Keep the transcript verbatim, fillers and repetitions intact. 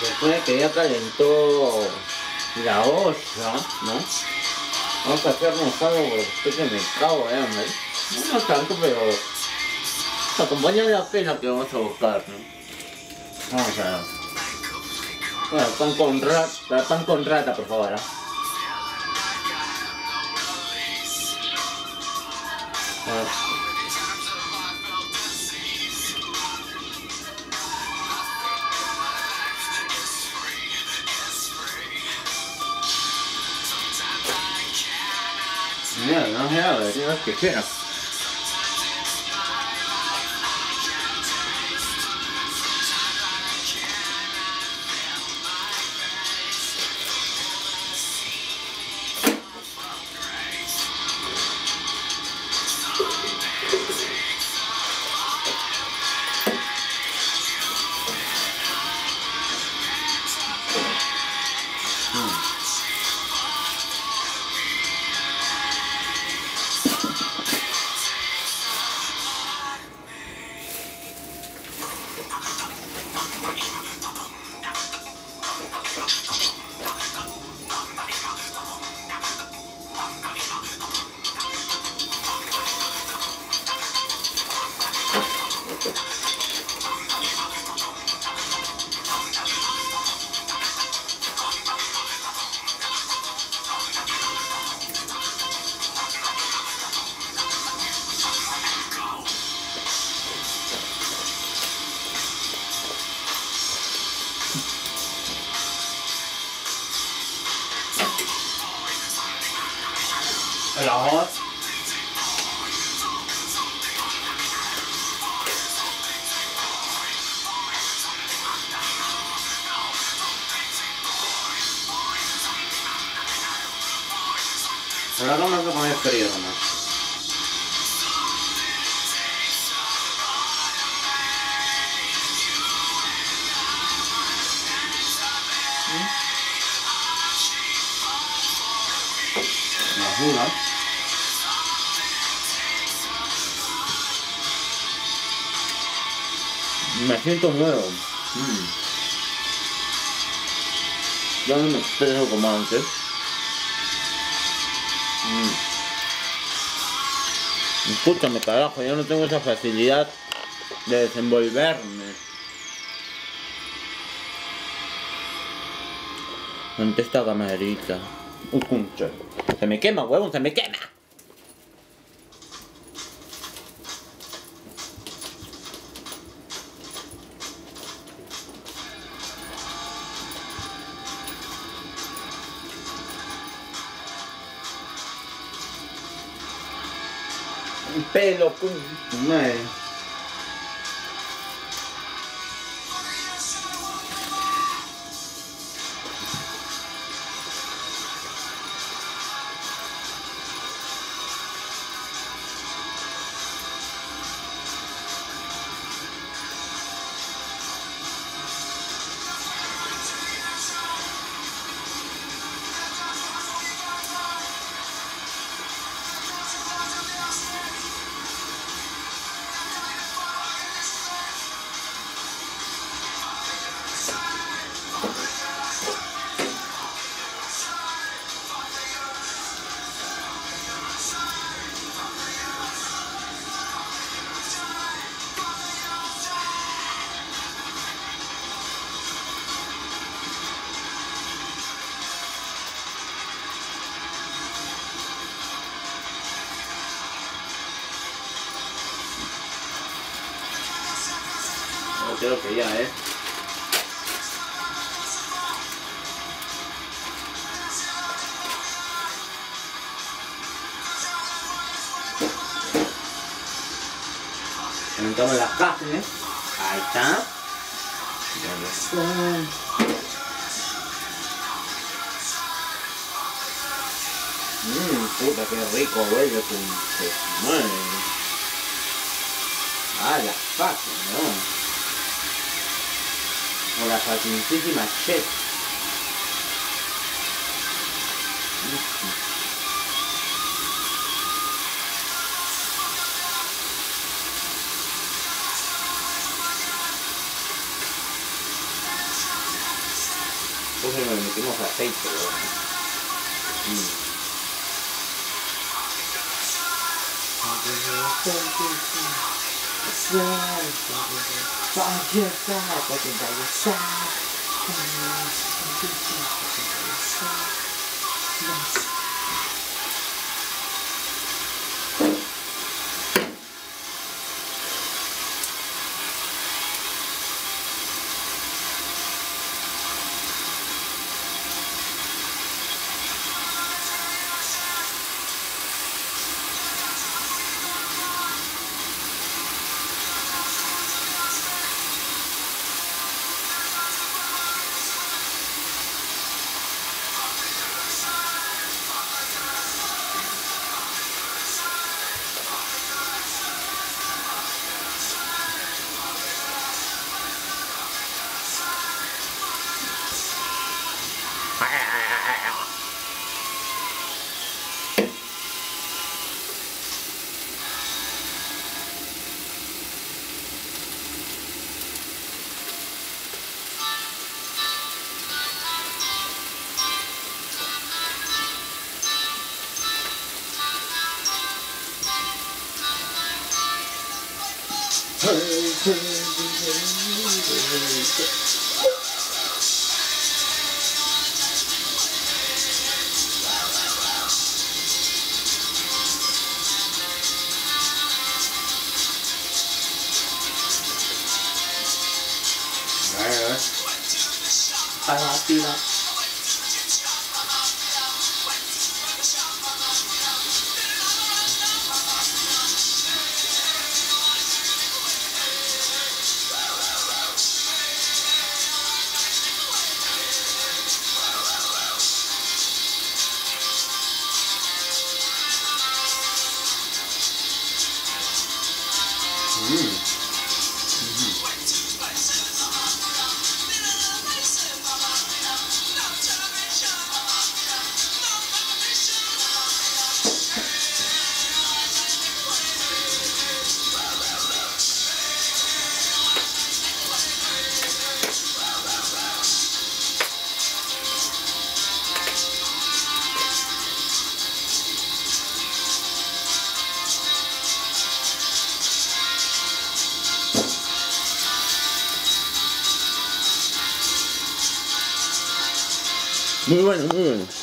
Después que ya calentó la olla, ¿no? Vamos a hacernos algo porque estoy que me cago de hambre. No, no tanto, pero acompaña la pena que vamos a buscar, ¿no? Vamos a ver. Bueno, pan con rata, pan con rata, por favor, ¿eh? Bueno. Mira, no se abre, tienes que quiera. El arroz. Ahora vamos a poner frío nomás. La jura. Me siento nuevo. Mm. Ya no me estreso como antes. Mm. Escúchame, carajo, ya no tengo esa facilidad de desenvolverme ante esta camarita. Uy, concha. Se me quema, huevón, se me quema. Un pelo, con madre. Creo que ya, ¿eh? Calentamos las carnes. Ahí está. Mmm, puta, qué rico huele con madre. Ah, las patas, ¿no? O la patincísima chef. puse le metimos aceite, ¿verdad? Mm. Para la pila. Mm. Muy bueno, muy bueno.